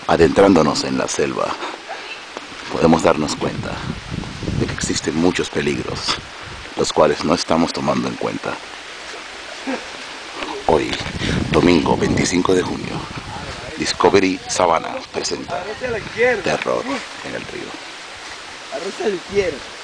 Adentrándonos en la selva, podemos darnos cuenta de que existen muchos peligros, los cuales no estamos tomando en cuenta. Hoy, domingo 25 de junio, Discovery Savannah presenta Terror en el Río.